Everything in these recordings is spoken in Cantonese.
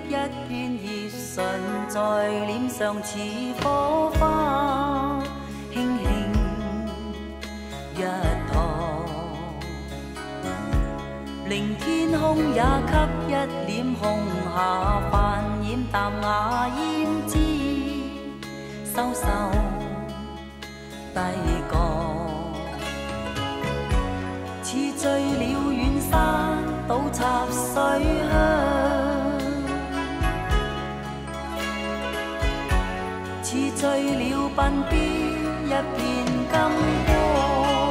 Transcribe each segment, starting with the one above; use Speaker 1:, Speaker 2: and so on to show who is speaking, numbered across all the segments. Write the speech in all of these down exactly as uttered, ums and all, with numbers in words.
Speaker 1: 一片熱唇在臉上似火花，輕輕一趟，令天空也給一臉紅霞，泛染淡雅胭脂，收收低降。 似醉了遠山倒插水鄉，似醉了鬢邊一片金光。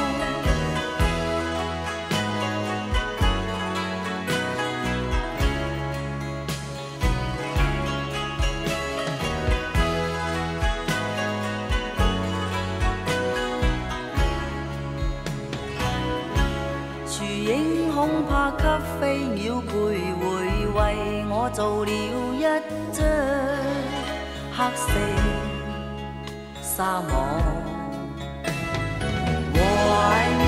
Speaker 1: 恐怕給飛鳥徘徊，為我做了一張黑色沙網。我愛你，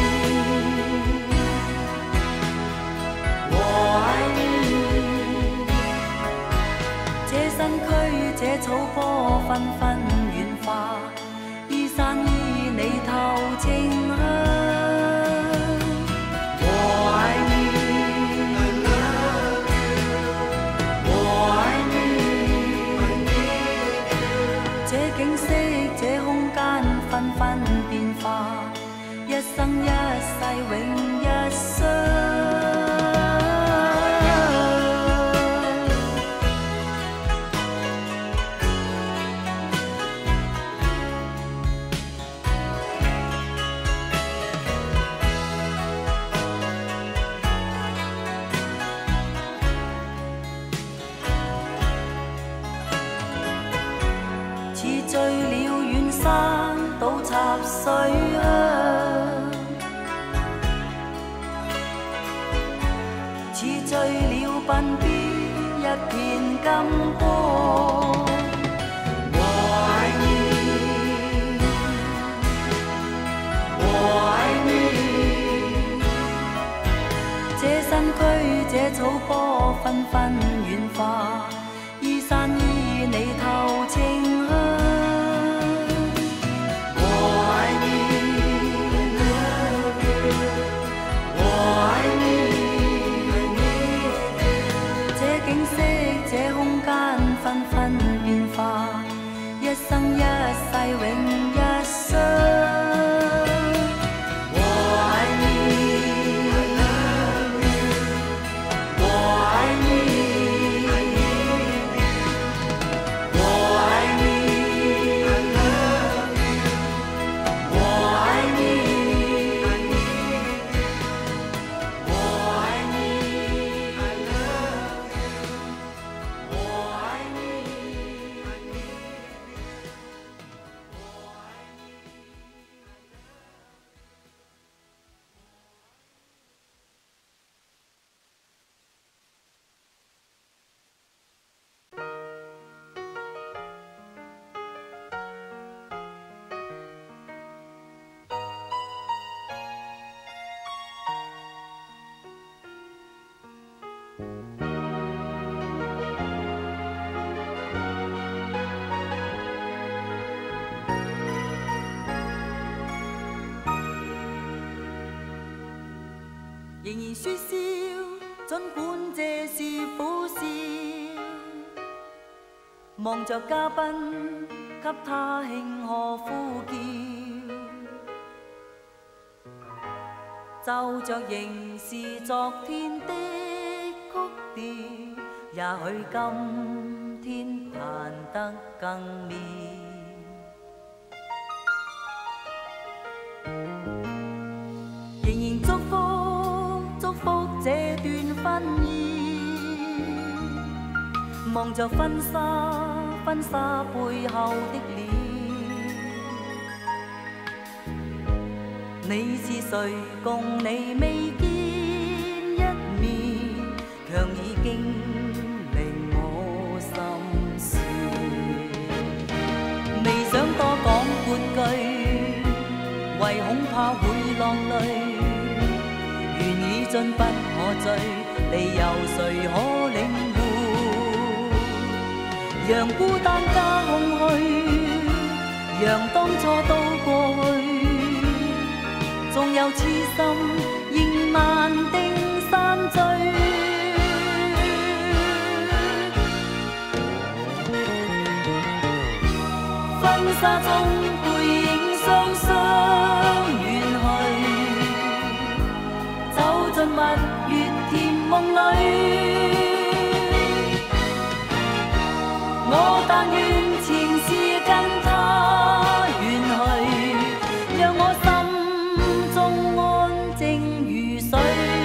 Speaker 1: 我愛你，這身軀這草坡紛紛軟化，依山依你透清香。 紛紛變化，一生一世永一雙。似醉了遠山。 倒插水鄉，似醉了鬢邊一片金光。我愛你，我愛你，這身軀這草坡紛紛軟化，依山依你透清香。 紛紛變化，一生一世永一雙。我愛你，我愛你，我愛你，我愛你，我愛仍然說笑，儘管這是苦笑，望着嘉賓，給他慶賀呼叫，奏着仍是昨天的曲調，也許今天彈得更妙。 這段婚姻，望着婚紗，婚紗背後的臉，你是誰？共你未見一面，卻已經令我心酸。未想多講半句，為恐怕會落淚。 願已盡不可追，理由誰可領會？ 讓孤單加空虛，讓當初都過去，縱有痴心仍難定散聚。婚紗中背影雙雙遠去，走進蜜月甜夢裏。我但願前事跟他遠去，讓我心中安靜如水。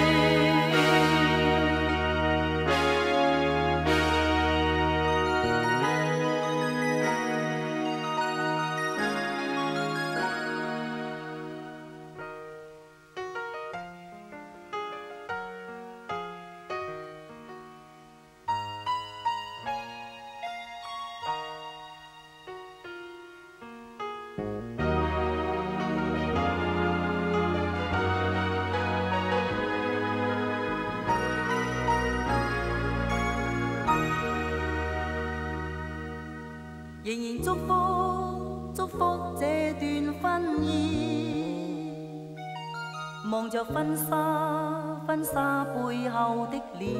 Speaker 1: 仍然祝福祝福這段婚姻，望着婚紗婚紗背後的臉，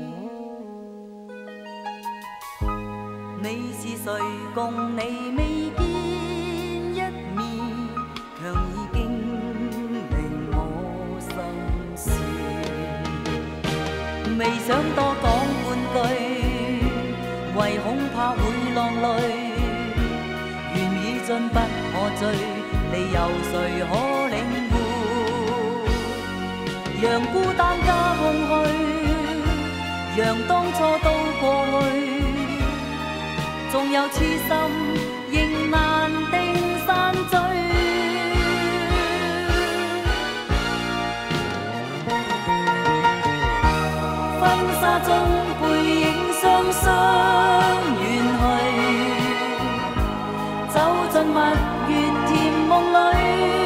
Speaker 1: 你是誰共你未見一面，強已經令我心事。未想多講半句，唯恐怕會浪淚。進不可追，理由誰可領會？讓孤單加空虛，讓當初都過去，縱有痴心仍難定散聚。婚紗中背影雙雙遠去，走進蜜月甜夢裏，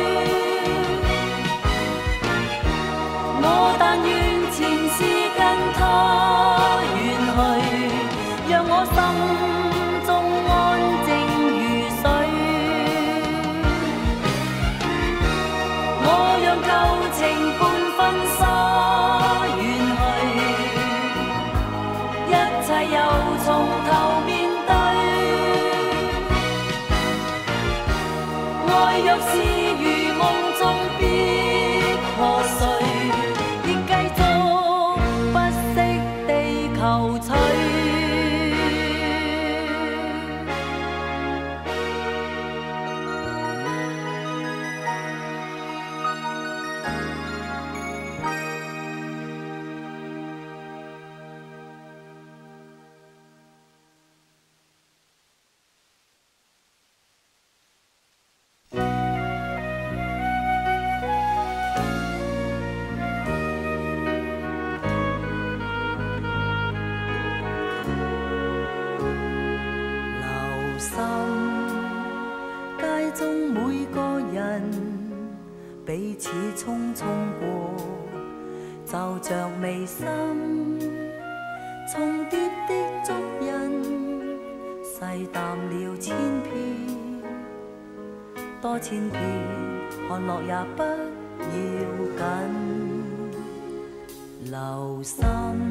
Speaker 1: 我但願前事跟他遠去，讓我心中安靜如水。我讓舊情伴婚紗遠去，一切又從頭面對。愛若是如夢中必破碎，亦繼續不息地求取。街中每個人彼此匆匆過，就像眉心重疊的足印，細淡了千遍，多千遍看落也不要緊。留心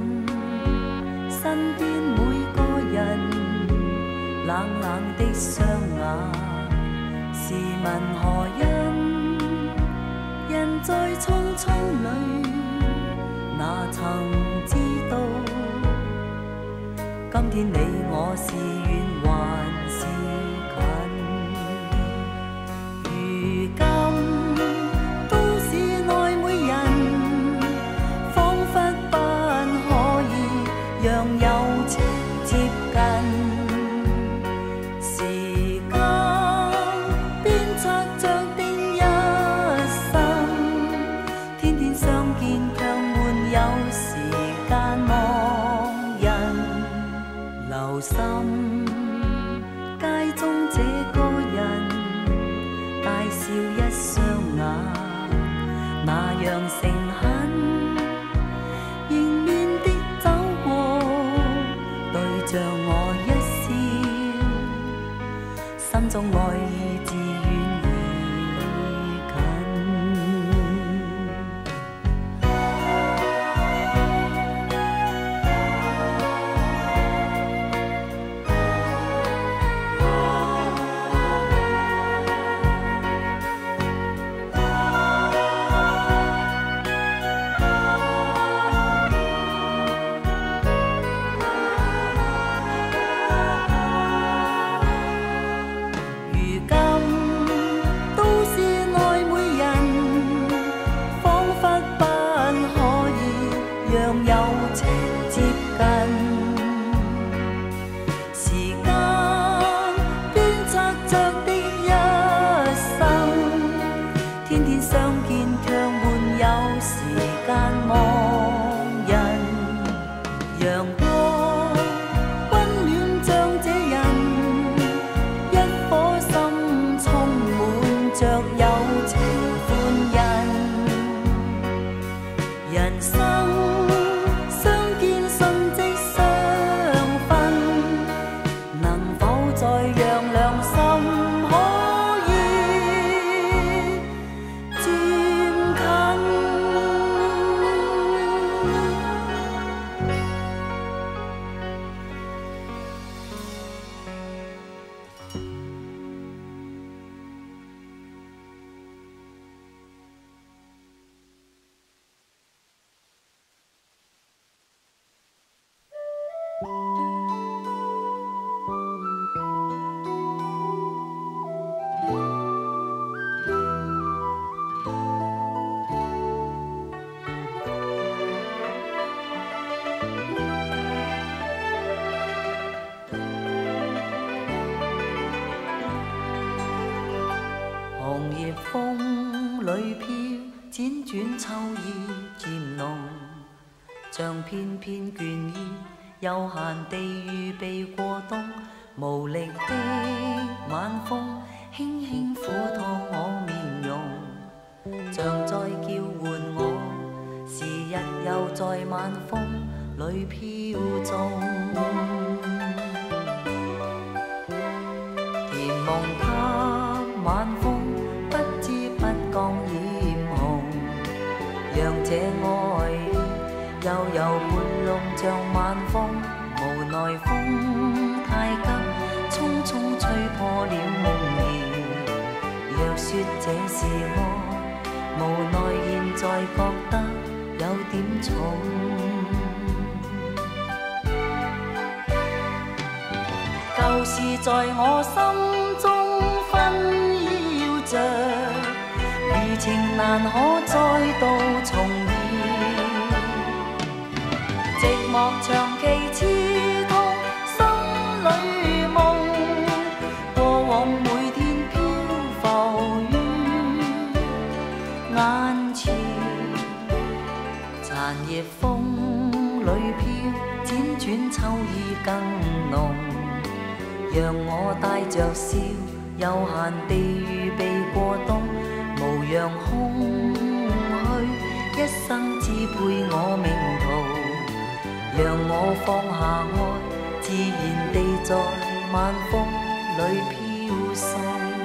Speaker 1: 身邊每個人冷冷的雙眼，試問何因？人在匆匆裏，哪曾知道？今天你我是遠還是近？如今都市內每人，彷彿不可以讓友情接近。留心愛意自遠而像片片倦意，悠閒地預備過冬。無力的晚風，輕輕撫燙我面容，像在叫喚我，時日又在晚風裏飄縱。甜夢給晚風，不知不覺染紅，讓這愛悠悠撥弄像晚風，無奈風太急，匆匆吹破了夢兒。若說這是愛，無奈現在覺得有點重。舊事在我心中紛擾着，餘情難可再度重現。寂寞長期刺痛心裏夢，過往每天漂浮於眼前。殘葉風裏飄，輾轉秋意更濃，讓我帶着笑，悠閒地預備過冬，無恙空虛，一生只配我命途。讓我放下愛，自然地在晚風裏飄送。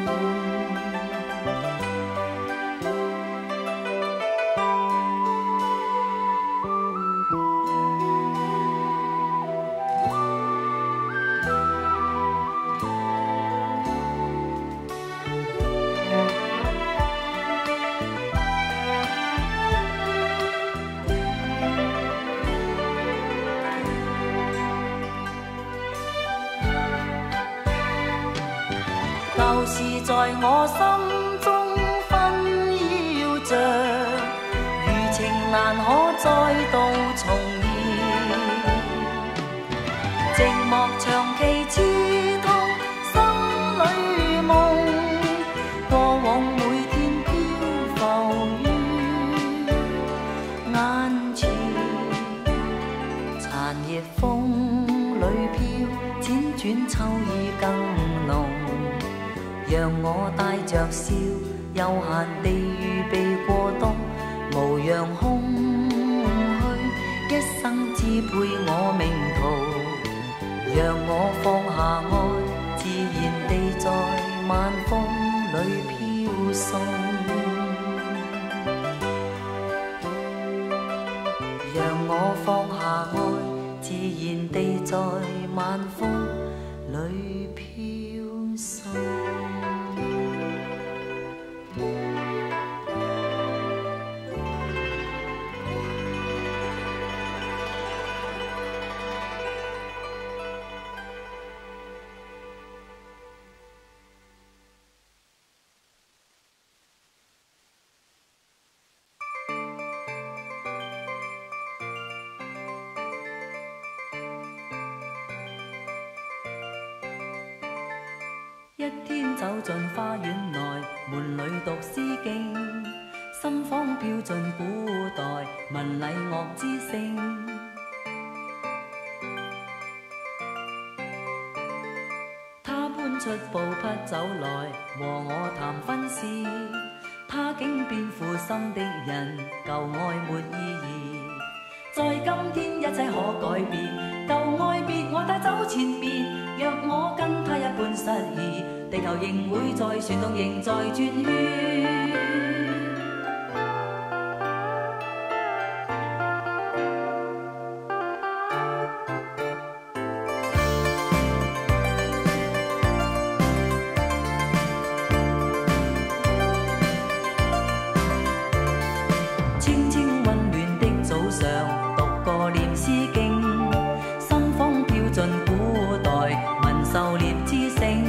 Speaker 1: 舊事在我心中紛擾着，餘情難可再度重現。寂寞長期刺痛心裏夢，過往每天漂浮於眼前。殘葉風裏飄，輾轉秋意更濃，讓我帶着笑，悠閒地預備過冬，無恙空虛，一生只配我命途。讓我放下愛，自然地在晚風裏飄送，讓我放下愛，自然地在晚風裏飄送。一天走進花園內，門裏讀詩經，心慌飄進古代文禮樂之聲。他搬出布匹走來和我談婚事，他竟變負心的人，舊愛沒意義。在今天一切可改變，舊愛別我帶走前面。若我跟他一般失意，地球仍會在旋動，仍在轉圈。清清溫暖的早上，讀過念詩經，心慌飄進古代文狩獵之聲。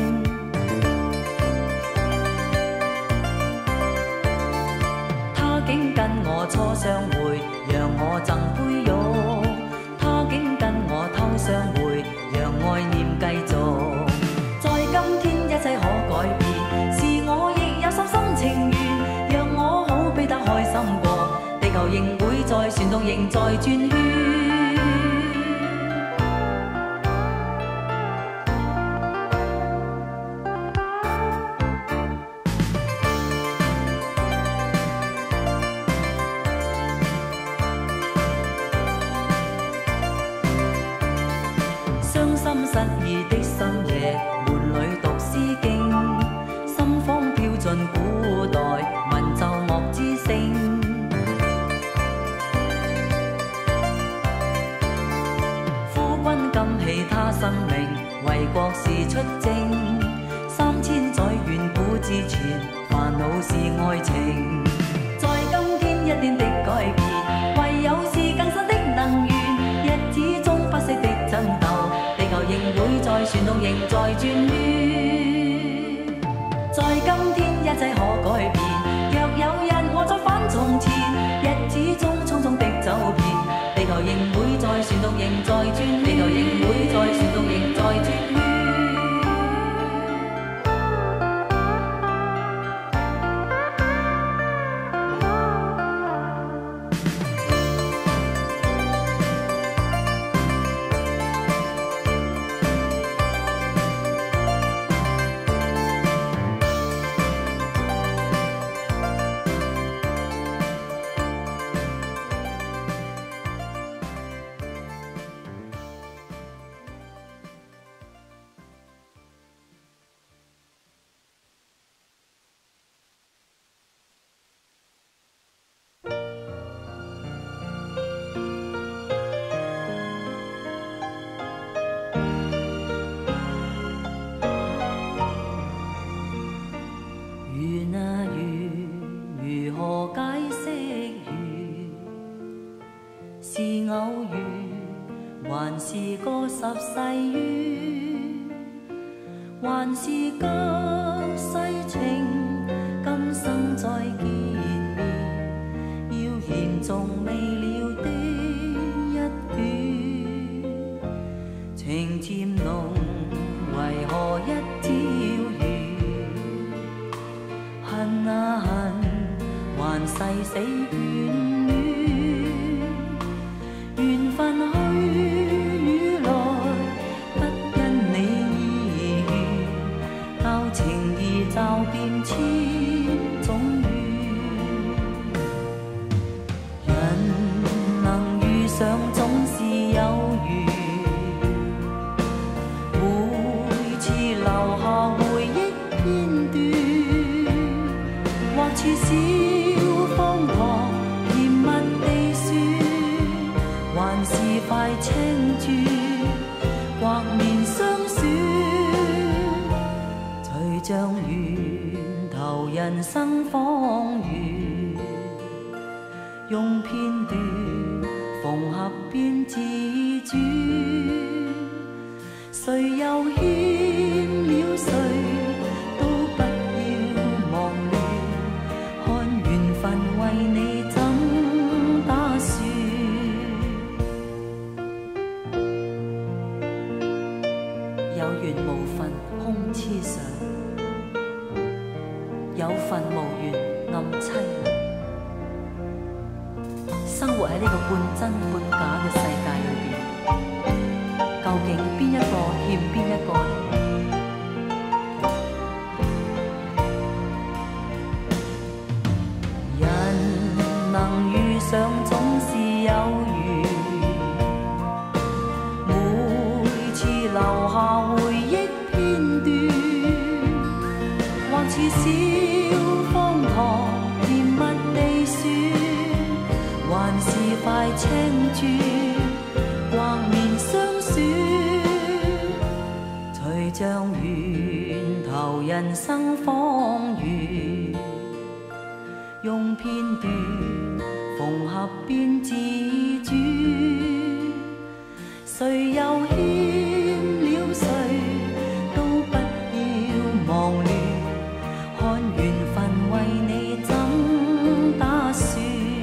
Speaker 1: 他竟跟我初相會，讓我贈杯玉。他竟跟我偷相會，讓愛念繼續。在今天一切可改變，是我亦有心心情願，讓我好比得開心過。地球仍會在旋動，仍在轉圈。傷心失意的深夜，門裏讀詩經，心慌飄進古代文奏樂之聲。甘棄他生命，為國事出征。三千載遠古之傳，煩惱是愛情。在今天一點的改變，唯有是更新的能源。日子中不息的爭鬥，地球仍會在旋動，仍在轉圈。在今天一切可改變，若有日我再返從前，日子中匆匆的走遍。地球仍會在旋動，仍在轉圈。地球仍會在旋動，仍在轉圈。還是個十世緣，還是隔世情，今生再見面，要言仲未了的一段，情漸濃，為何一朝雨？恨啊恨，還誓死眷戀，緣分去。驟變千種緣，人能遇上總是有緣，每次留下回憶片頭人生風雨，用片段縫合變自主。誰又欠了誰，都不要忘亂，看緣分為你怎打算。有緣無份空痴想，有份無緣暗凄涼。生活喺呢個半真半假嘅世界裏邊，究竟邊一個欠邊一個呢？人能遇上總是有緣，每次留下回憶片段，還似小方糖甜蜜地說，還是塊青磚橫面相選。隨像緣投人生風雨，用片段縫合變自主。誰又欠了誰，都不要忘亂，看緣分為你怎打算，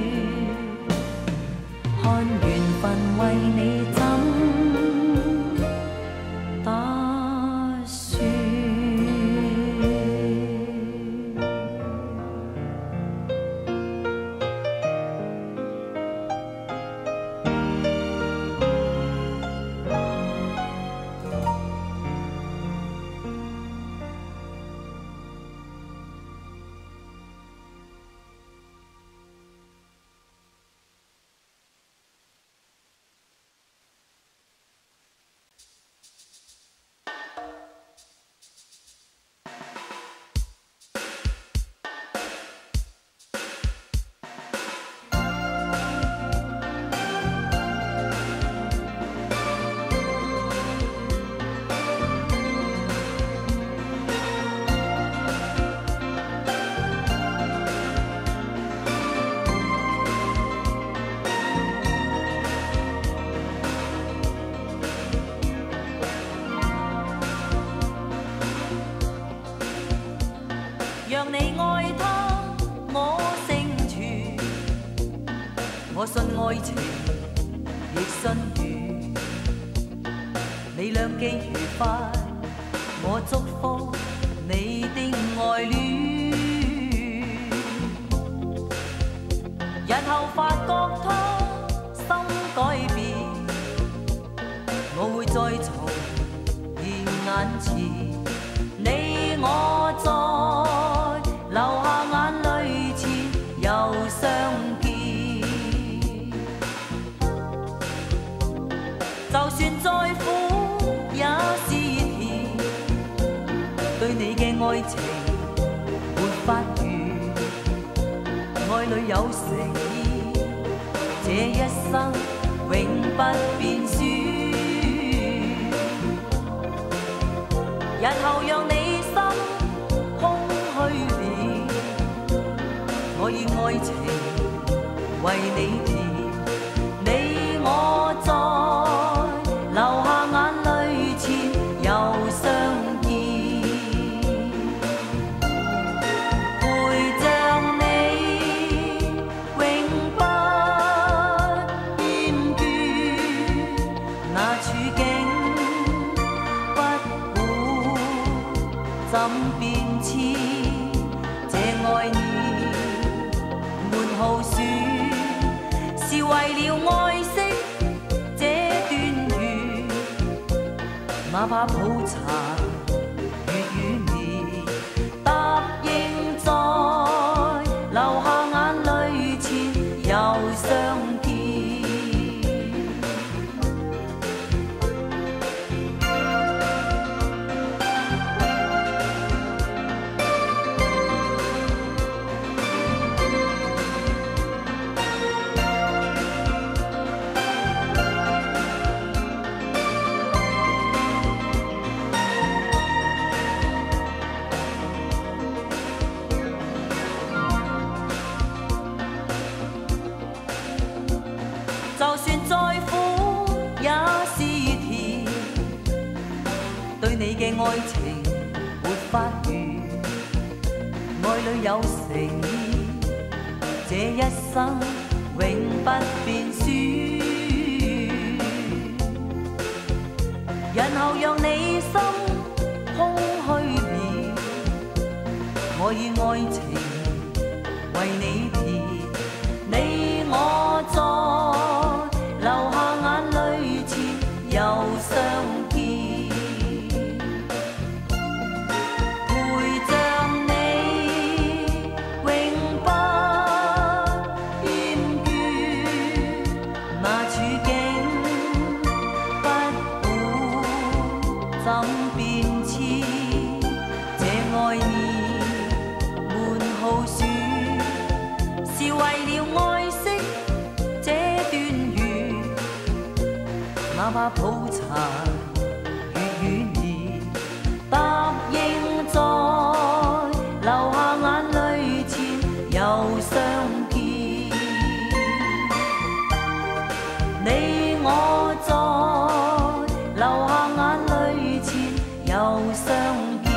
Speaker 1: 看緣分為你怎打算。讓你愛他，我成全。我信愛情，亦信緣。你兩機愉快，我祝福你的愛戀。日後發覺他心改變，我會再重現眼前。你我再留下眼淚前又相見，就算再苦也是甜，對你嘅愛情沒法完，愛裏有誠意，這一生永不變輸。日後讓你心空虛了，我以愛情為你填，你我再留下眼淚前又相見，陪着你永不厭倦，那處境不怎變遷，這愛念沒耗損，是為了愛惜這段緣。哪怕抱殘月與年，答應在留下眼淚前又相見。 愛情沒法遇，愛裏有誠意，這一生永不變輸。日後讓你心空虛眠，我以愛情為你填，你我再流下眼淚前又相見。哪怕抱殘越遠離，答應在流下眼淚前又相見。你我在流下眼淚前又相見。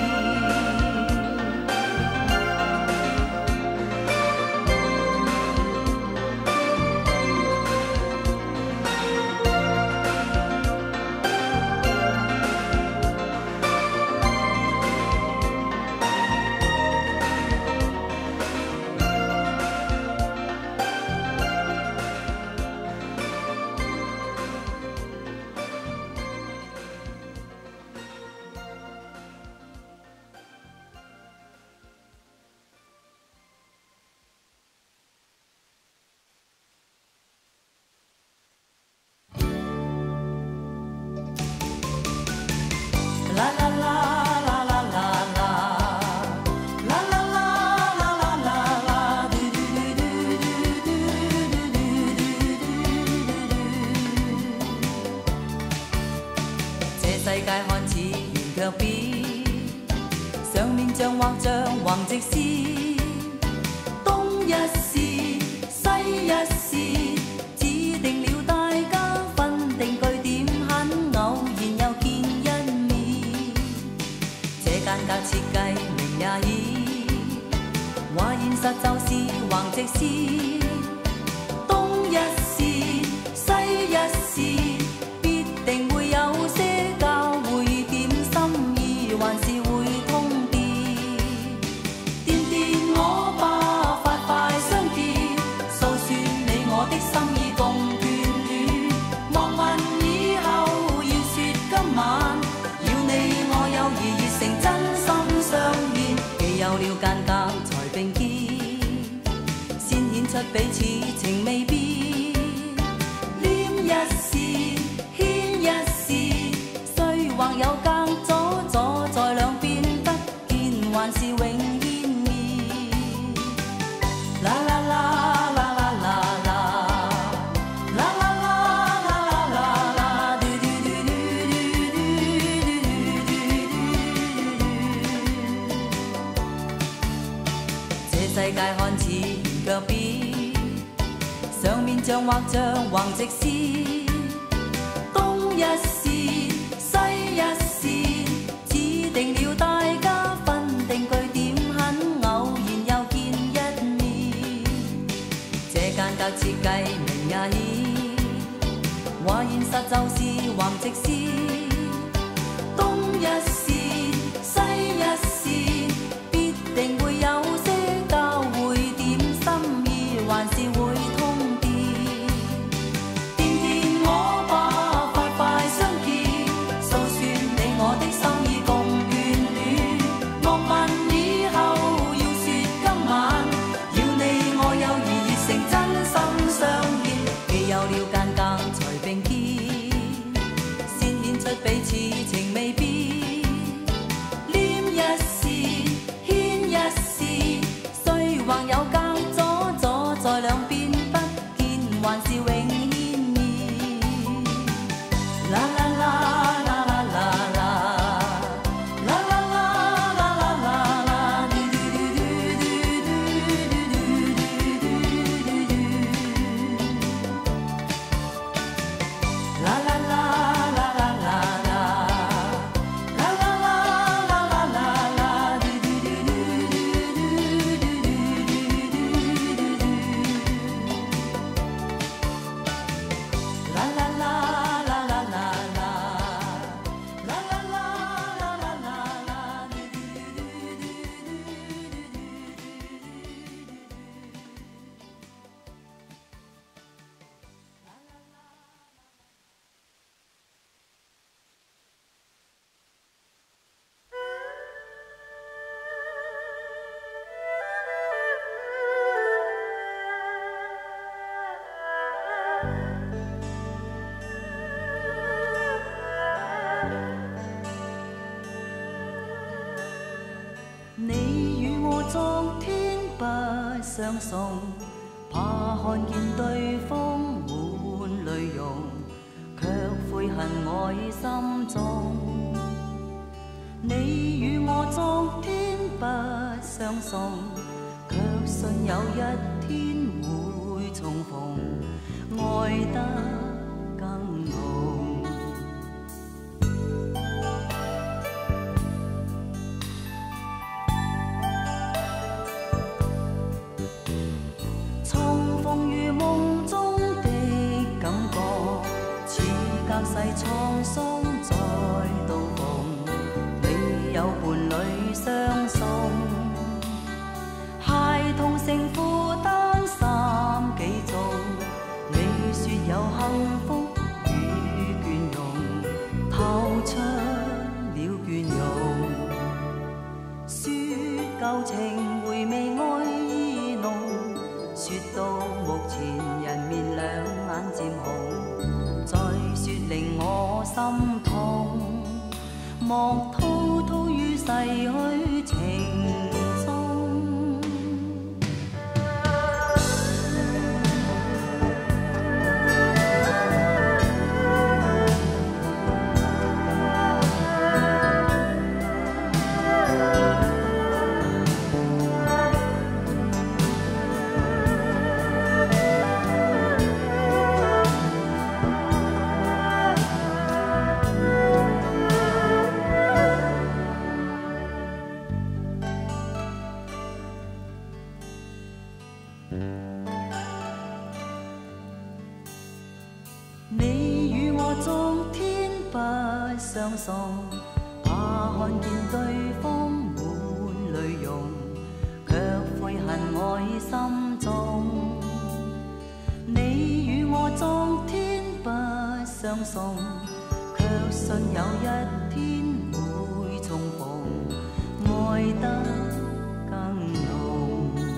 Speaker 1: 世界看似圓卻變，上面像畫着橫直線，東一線西一線，指定了大家分定據點，很偶然又見一面。這間隔設計明也已，話現實就是橫直線，東一線西一線，必定會有些還是會通電，電電我吧，快快相見，訴說你我的心意共眷戀。莫問以後，要說今晚，要你我友誼熱誠真心相獻。既有了間隔才並肩，先顯出彼此情未變。黏一線牽一線，雖或有隔阻。在兩邊得見，還是永見面。啦啦啦啦啦啦啦，啦啦啦啦啦啦啦，嘟嘟嘟嘟嘟嘟嘟嘟。這世界看似圓卻變，上面像畫着橫直線，東一線西一線。定了大家分定據點，很偶然又見一面。這間隔設計明也已，話現實就是橫直線，東一線西一線，必定會有些交匯點，心意還是會通電。電電我吧，快快相見，訴說你我的心意共。莫問以後，要說今晚，要你我友誼熱誠真心相獻。既有了間隔才並肩，先顯出彼此情未變。 相送，怕看見對方滿淚容，卻悔恨愛心中。你與我昨天不相送，卻信有一天會重逢，愛得更濃。重逢如夢中的感覺，似隔世滄桑再度逢，你有伴侶相送。孩童成負擔三幾重，你說有幸福與倦容，透出了倦容。說舊情回味愛意濃，說到目前人面兩眼漸紅，再說令我心痛，莫滔滔於逝去情中。你與我昨天不相送，怕看見對方滿淚容，卻悔恨愛心中。你與我昨天不相送，卻信有一天會重逢，愛得更濃。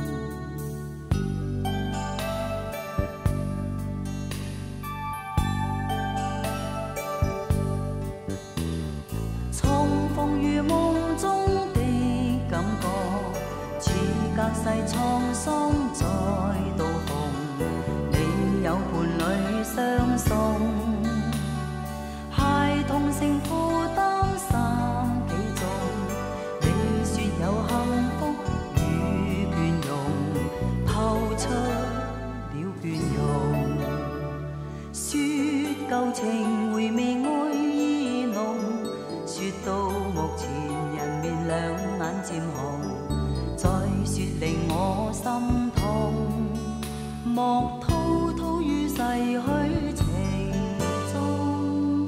Speaker 1: 重逢如夢中的感覺，似隔世滄桑再度逢，你有伴侶相送。孩童成負擔三幾重，你說有幸福與倦容，透出了倦容。說舊情回味愛意濃，說到目前人面兩眼漸紅，再說令我心痛，莫滔滔於逝去情中。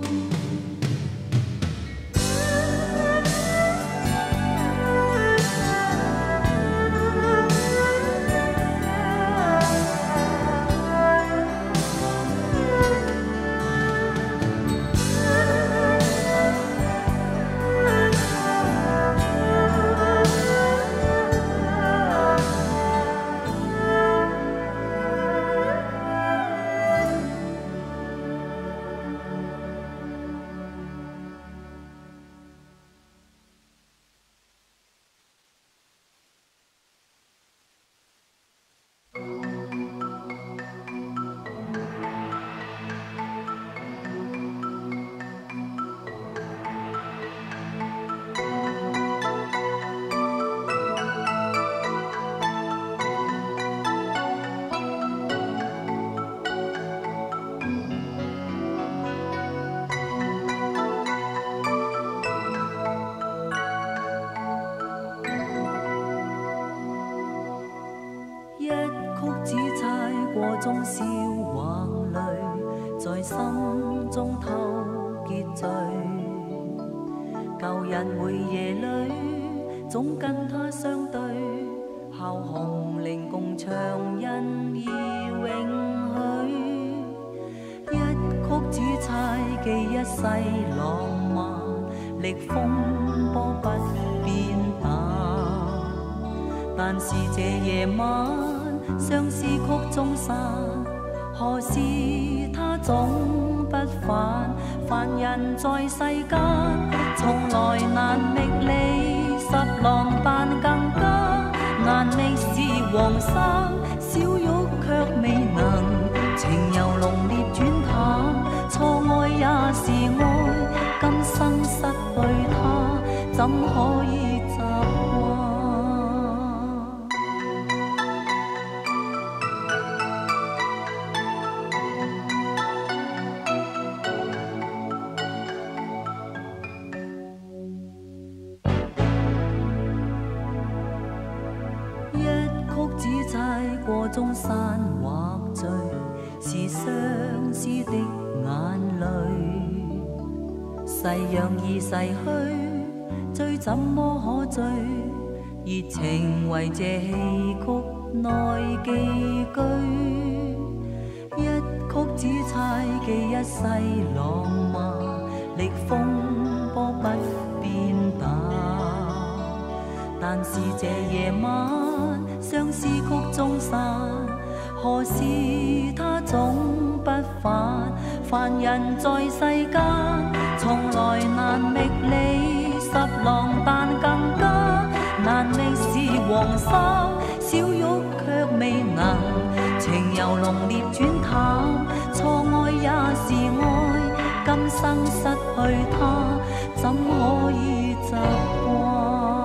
Speaker 1: 中笑橫淚，在心中偷結聚。舊日每夜裏，總跟他相對，笑紅伶共唱因意永許。一曲只猜記一世浪漫，歷風波不變淡。但是這夜晚，相思曲終散，何時他總不返？凡人在世間，從來難覓你十郎伴更加難覓是黃生，小玉卻未能，情由濃烈轉淡，錯愛也是愛，今生失去他，怎可以習慣？過中山畫醉，是相思的眼淚。誓陽已逝去，醉怎麼可醉？熱情為這戲曲內寄居，一曲只猜記一世浪漫，歷風波不變淡。但是這夜晚相思曲中散，何時他總不返？凡人在世間，從來難覓你十郎，但更加難覓是黃衫。小玉卻未能，情由濃烈轉淡，錯愛也是愛，今生失去他，怎可以習慣？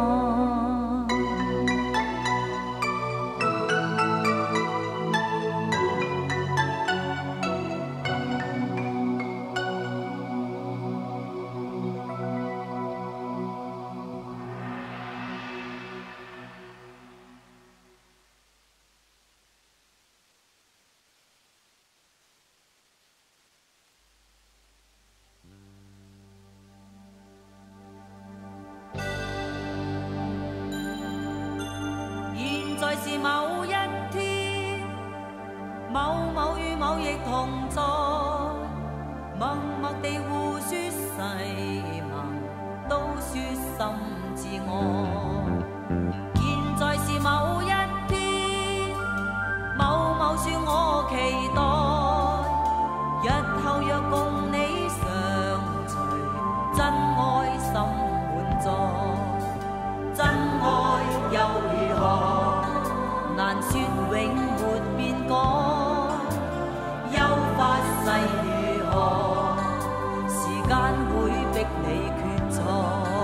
Speaker 1: 是某一天，某某與某亦同在，默默地互說誓盟，都說心自愛。現在是某一天，某某說我期待，日後若共你相隨，真愛心滿載，真愛又如何？難說永沒變改，休發誓如何？時間會逼你決賽。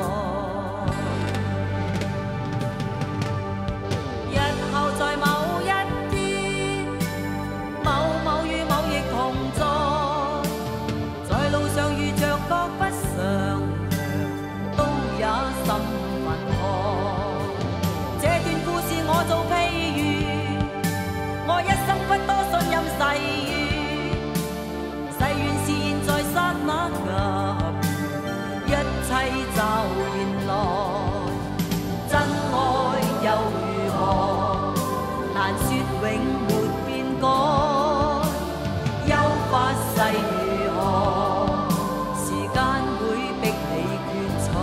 Speaker 1: 日後在某一天，某某與某亦同在，在路上遇着各不相讓，都也心憤慨。這段故事我做譬我一生不多信任誓願，誓願是現在剎那間，一切驟然來，真愛又如何？難說永沒變改，休發誓如何？時間會逼你決賽。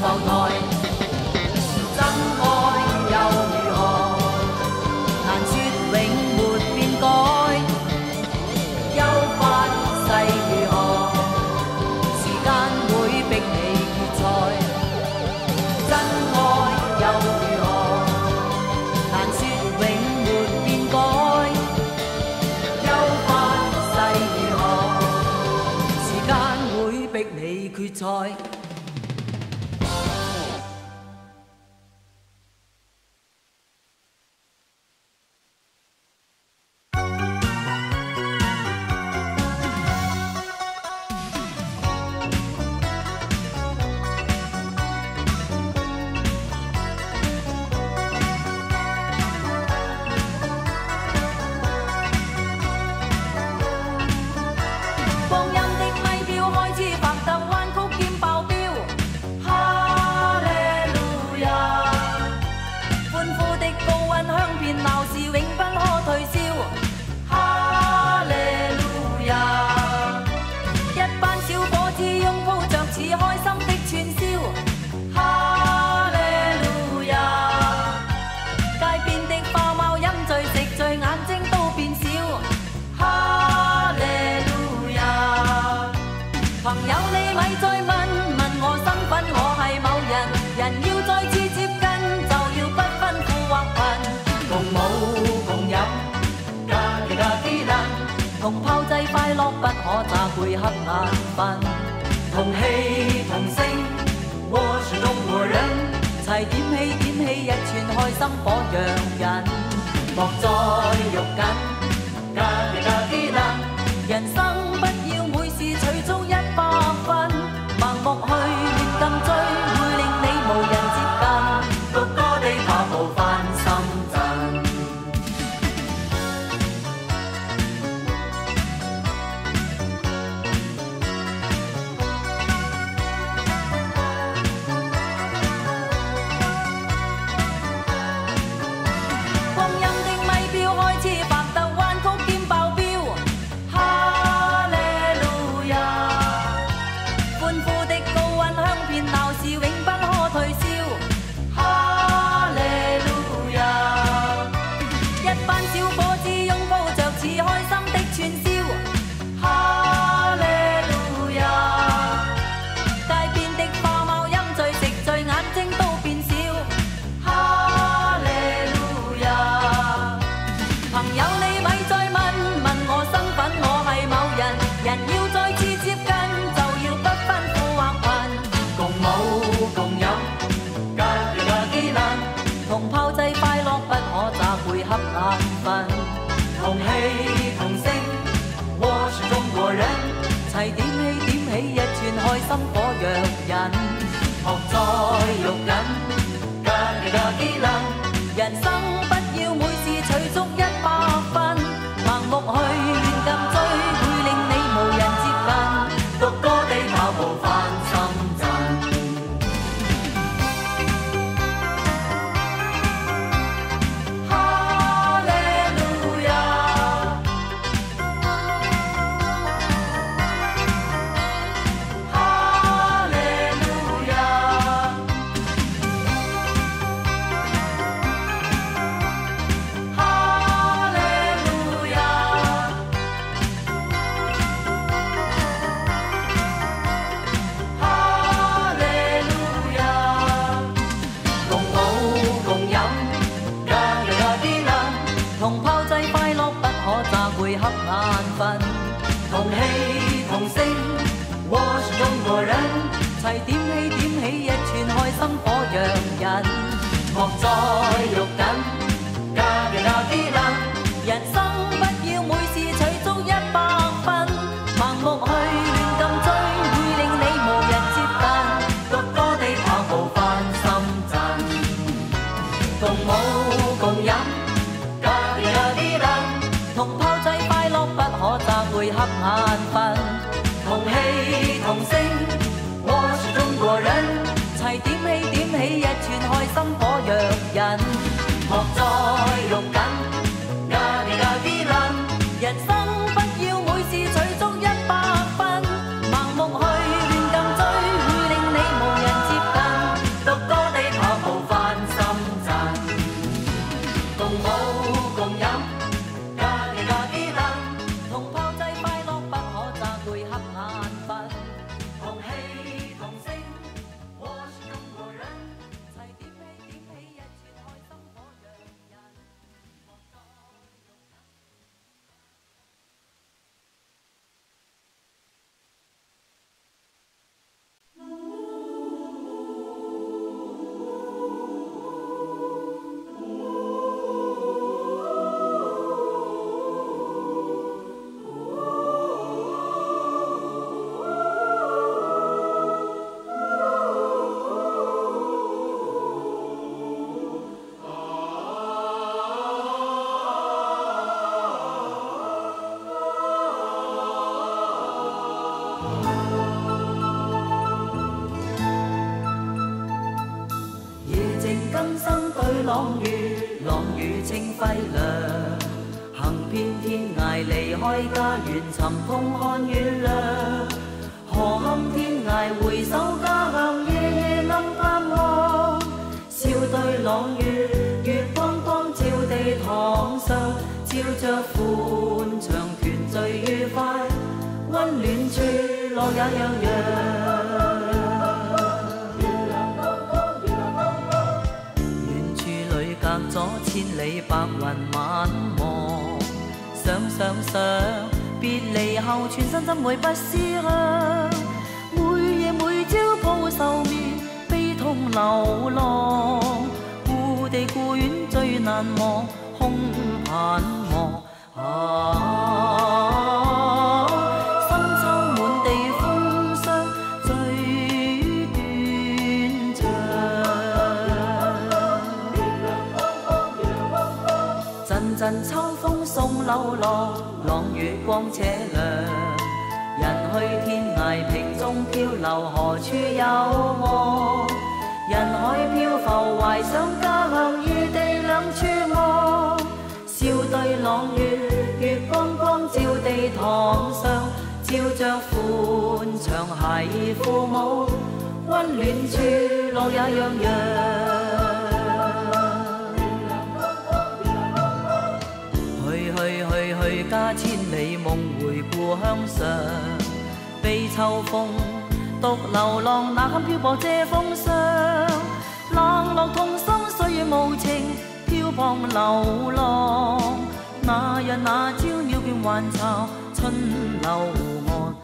Speaker 1: 浮台。真愛又如何？難說永沒變改。憂發誓如何？時間會逼你決賽。真愛又如何？難說永沒變改。憂發誓如何？時間會逼你決賽。同炮製快樂不可詐攰瞌眼瞓，同氣同聲，我是中國人，齊點起點起一串開心火讓人，莫再肉緊，加嘅加啲啦，人生不要每事取足一百分，盲目去亂咁追，會令你無人接近，獨個地跑步返深圳。同氣同聲，我是中國人，齊點起點起一串開心火讓人，學在肉緊，加嘅加啲啦，人生不要每事取足一百分，盲目去亂咁追，會令你無人接近，獨個地跑步返深圳。同氣同聲，我是中國人，齊點起點起一串開心火讓人，莫再肉緊，加嘅加啲啦，人生不要每事取足一百分，盲目去亂咁追，會令你無人接近，獨個地跑步返深圳，共舞共飲，加嘅加啲啦，同炮製快樂不可詐會瞌眼瞓，同氣同聲，我是中國人，齊點起點起一串開心火讓人，莫再肉緊，加嘅加啲啦，人生不要每事取足一百分，盲目去亂咁追，會令你無人接近， 朗月，朗月清輝亮。行遍天涯，離開家園，尋痛看月亮。何堪天涯，回首家鄉，夜夜暗盼望。笑對朗月，月光光照地堂上，照着歡暢團聚愉快，溫暖處樂也洋洋。遠處裏隔咗千里，白雲晚望，想想想，別離後全身怎會不思鄉？每夜每朝抱愁眠，悲痛流浪。故地故園最難忘，空盼望。啊，深秋滿地風霜，最斷腸。陣陣秋風送柳浪，朗月光且亮。人去天涯，瓶中漂流，何處有望？人海漂浮，懷想家鄉，異地兩處望。笑對朗月，月光光照地堂上，照着歡暢孩兒父母，溫暖處樂也洋洋。去去去去家千里，夢回故鄉上。悲秋風，獨流浪，哪堪漂泊遮風霜？冷落痛心，歲月無情，漂泊流浪。那日那朝，鳥倦還巢，春流岸。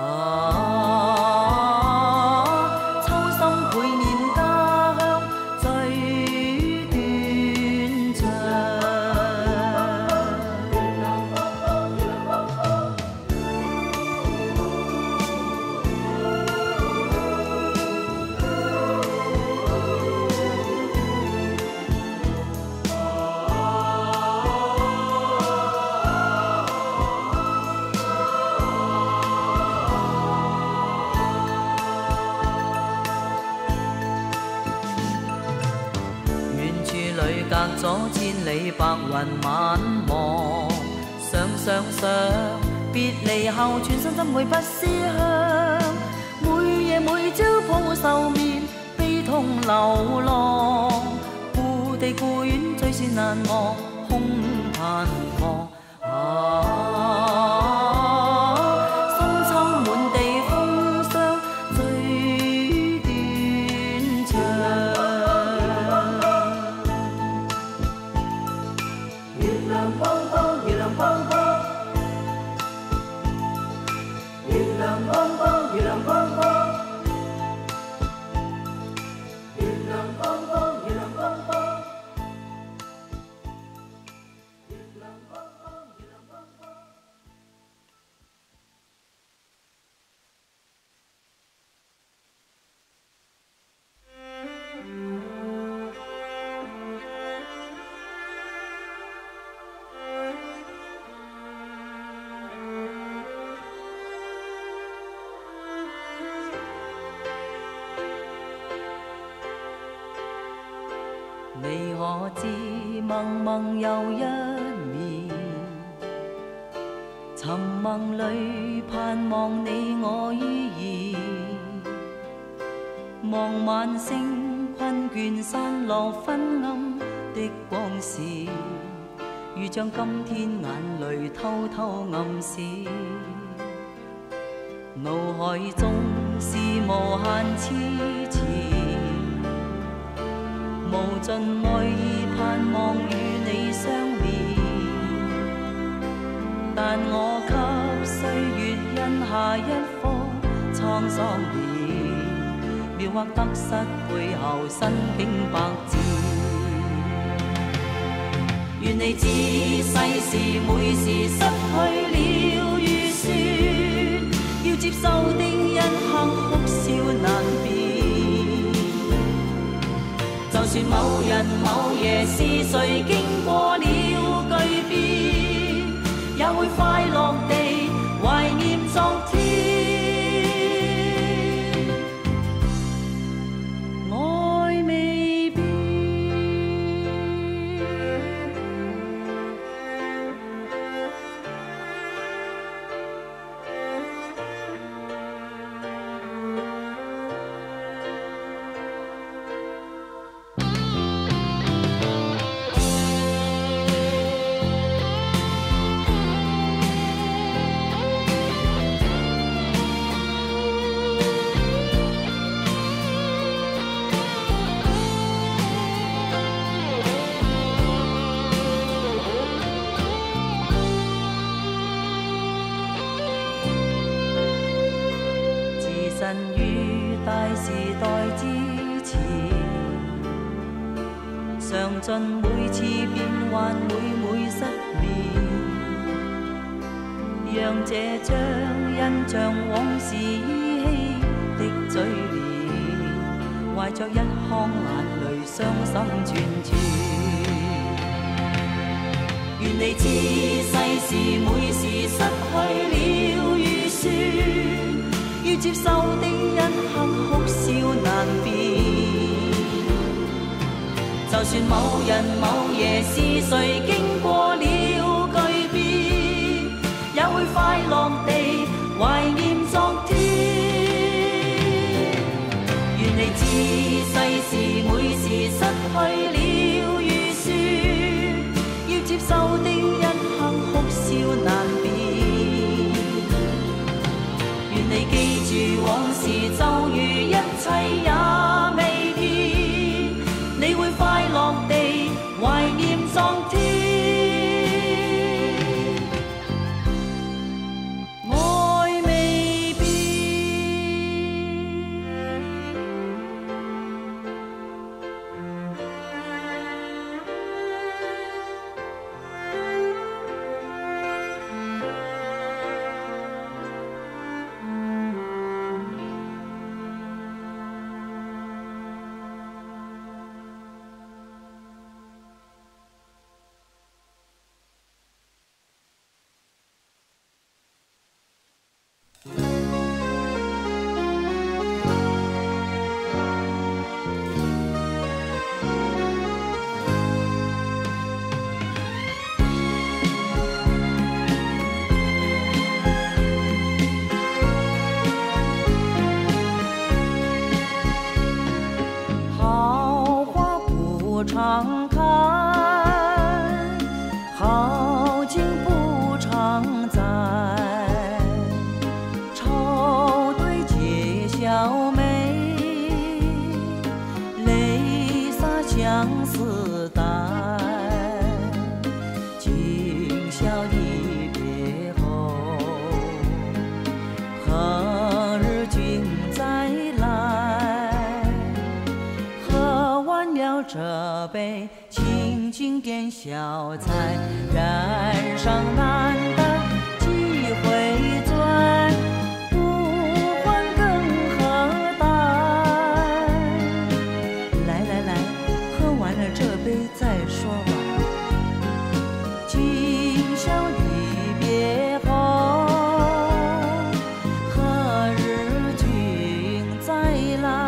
Speaker 1: 啊，秋心倍念家鄉，最斷腸。隔咗千里，白雲晚望，想想想，別離後全身怎會不思鄉？每夜每朝抱愁眠，悲痛流浪。故地故園最是難忘，空盼望。啊，深秋滿地風霜，最斷腸。月亮光光，月亮光光，月亮光光，月亮光光，月亮光光，月亮光光，月亮光光，月亮光光。你可知茫茫又一年，尋夢裏盼望你我依然，望晚星困倦散落昏暗的光線，如將今天眼淚偷偷暗示，腦海中是無限痴纏。無盡愛意盼望與你相連，但我給歲月印下一顆滄桑臉，描畫得失背後身經百戰。願你知世事每時失去了預算，要接受定一刻哭笑難辨。就算某日某夜是誰經過了巨變，也會快樂地懷念昨天。愛未變。 嘗盡每次變幻，每每失眠，讓這張印象往事依稀的嘴臉，懷着一腔眼淚，傷心串串。願你知世事每時失去了預算，要接受的一刻哭笑難辨。就算某人某夜是誰經過了巨變，也會快樂地懷念昨天。願你知世事每時失去了預算，要接受的一刻哭笑難辨。願你記住往事，就如一切也未變，你會快樂地懷念昨天。愛未變。常看，好景不常在。愁对解笑眉，泪洒相思带。今宵一别后，何日君再来？喝完了这杯清静点小菜，染上难得几回醉，不还更何待？来来来，喝完了这杯再说吧。今宵一别后，何日君再来？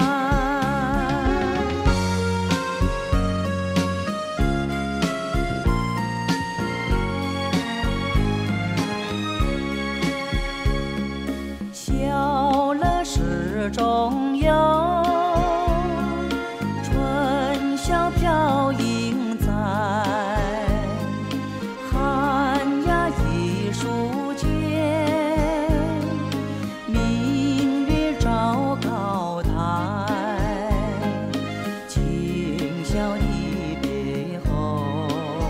Speaker 1: 笑了始终有，春宵飘影在。寒鸦一树间，明月照高台。今宵一别后，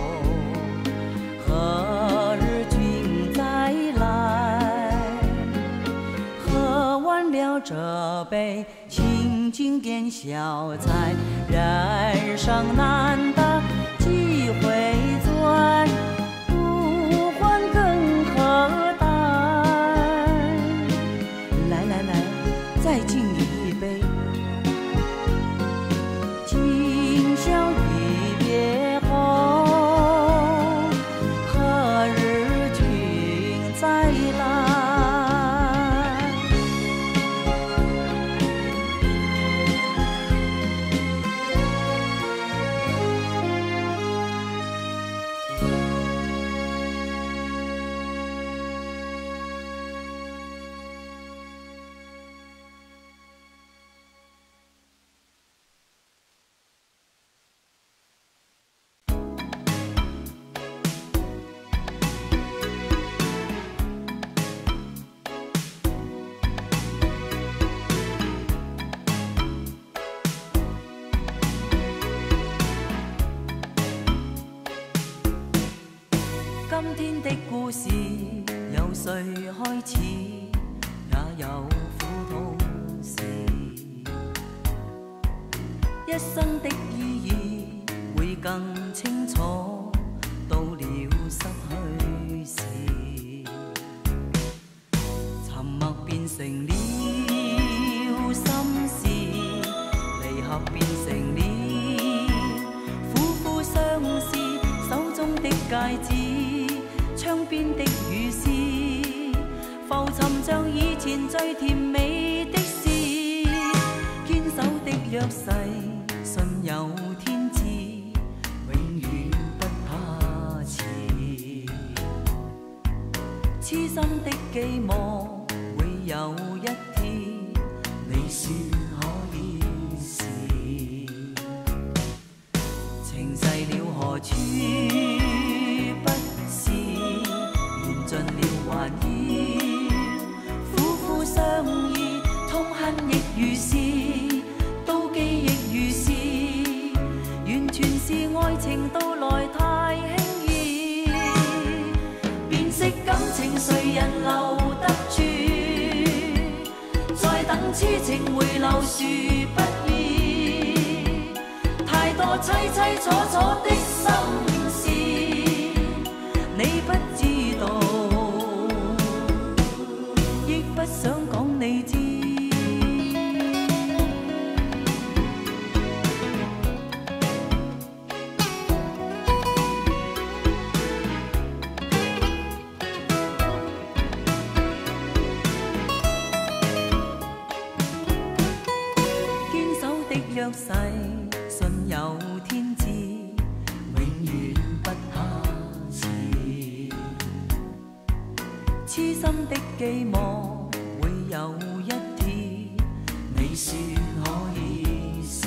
Speaker 1: 何日君再来？喝完了这杯清静点小菜，染上难得几回醉，不还更何待？来来来，再敬你一杯。今宵一别后，何日君再来？今天的故事由誰開始，也有苦痛事。一生的意義會更清楚，到了失去時，沉默變成了心事，離合變成了苦苦相思，手中的戒指，窗邊的雨絲，浮沉像以前最甜美的事，堅守的約誓，信有天知，永遠不怕遲。痴心的寄望，會有一天，你說可以是。情逝了何處不是，緣盡了還要苦苦相依，痛恨亦如是，妒忌亦如是，完全是愛情到來太輕易。辨識感情誰人留得住？再等痴情回流殊不易，太多凄凄楚楚的心事，你不知道，亦不想講你知。約誓，信有天知，永遠不怕遲。痴心的寄望，會有一天，你說可以是。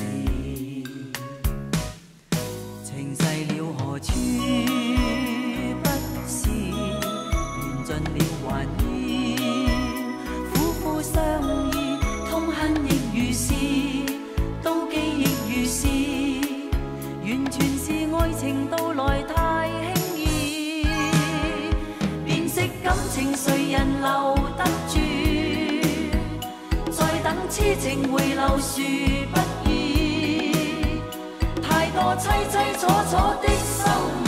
Speaker 1: 情逝了何處不是，緣盡了還要苦苦相依，痛恨亦如是，妒忌亦如是，完全是愛情到來太輕易。辨識感情誰人留得住？再等痴情回流殊不易，太多凄凄楚楚的心。